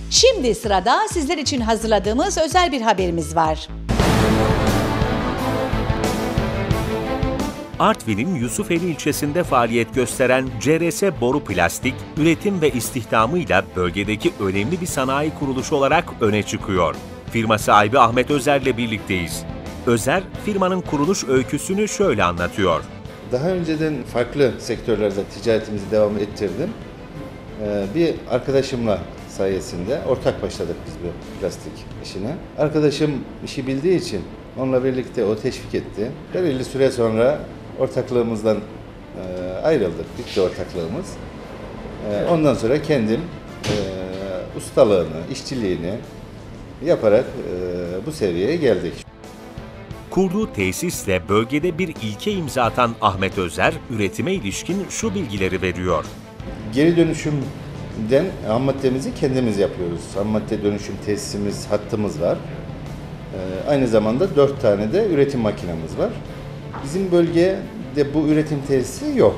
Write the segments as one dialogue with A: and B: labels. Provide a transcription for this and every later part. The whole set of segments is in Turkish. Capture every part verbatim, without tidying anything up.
A: Şimdi sırada sizler için hazırladığımız özel bir haberimiz var.
B: Artvin'in Yusufeli ilçesinde faaliyet gösteren C R S Boru Plastik, üretim ve istihdamıyla bölgedeki önemli bir sanayi kuruluşu olarak öne çıkıyor. Firma sahibi Ahmet Özer'le birlikteyiz. Özer, firmanın kuruluş öyküsünü şöyle anlatıyor.
C: Daha önceden farklı sektörlerde ticaretimizi devam ettirdim. Bir arkadaşımla sayesinde ortak başladık biz bu plastik işine. Arkadaşım işi bildiği için onunla birlikte o teşvik etti. Belirli süre sonra ortaklığımızdan ayrıldık, bitti ortaklığımız. Ondan sonra kendim ustalığını, işçiliğini yaparak bu seviyeye geldik.
B: Kurduğu tesisle bölgede bir ilke imza atan Ahmet Özer, üretime ilişkin şu bilgileri veriyor.
C: Geri dönüşümden ham maddemizi kendimiz yapıyoruz. Ham madde dönüşüm tesisimiz, hattımız var. Aynı zamanda dört tane de üretim makinamız var. Bizim bölgede bu üretim tesisi yok.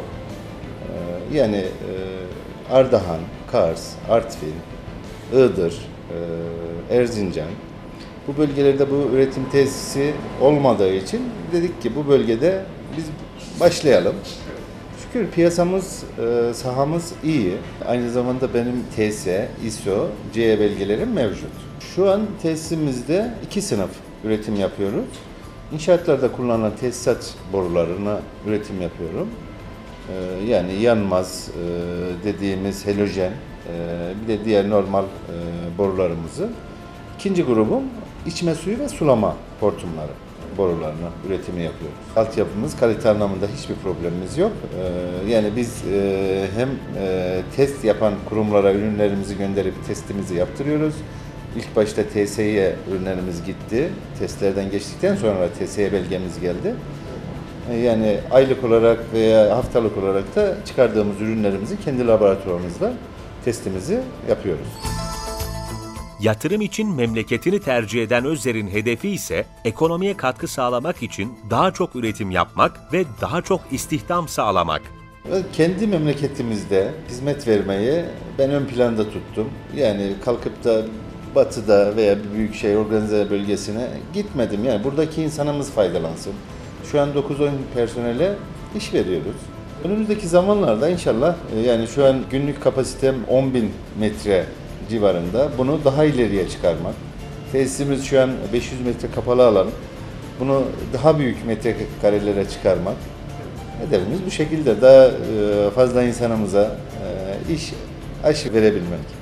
C: Yani Ardahan, Kars, Artvin, Iğdır, Erzincan, bu bölgelerde bu üretim tesisi olmadığı için dedik ki bu bölgede biz başlayalım. Şükür piyasamız, sahamız iyi. Aynı zamanda benim T S, I S O, C E belgelerim mevcut. Şu an tesisimizde iki sınıf üretim yapıyoruz. İnşaatlarda kullanılan tesisat borularına üretim yapıyorum. Yani yanmaz dediğimiz halojen, bir de diğer normal borularımızı. İkinci grubum içme suyu ve sulama hortumları borularına üretimi yapıyoruz. Altyapımız kalite anlamında hiçbir problemimiz yok. Yani biz hem test yapan kurumlara ürünlerimizi gönderip testimizi yaptırıyoruz. İlk başta T S E ürünlerimiz gitti. Testlerden geçtikten sonra T S E belgemiz geldi. Yani aylık olarak veya haftalık olarak da çıkardığımız ürünlerimizi kendi laboratuvarımızda testimizi yapıyoruz.
B: Yatırım için memleketini tercih eden Özer'in hedefi ise ekonomiye katkı sağlamak için daha çok üretim yapmak ve daha çok istihdam sağlamak.
C: Kendi memleketimizde hizmet vermeyi ben ön planda tuttum. Yani kalkıp da batıda veya bir büyükşehir organize bölgesine gitmedim. Yani buradaki insanımız faydalansın. Şu an dokuz on personele iş veriyoruz. Önümüzdeki zamanlarda inşallah yani şu an günlük kapasitem on bin metre civarında. Bunu daha ileriye çıkarmak. Tesisimiz şu an beş yüz metre kapalı alan. Bunu daha büyük metrekarelere çıkarmak. Hedefimiz bu şekilde daha fazla insanımıza iş aş verebilmek.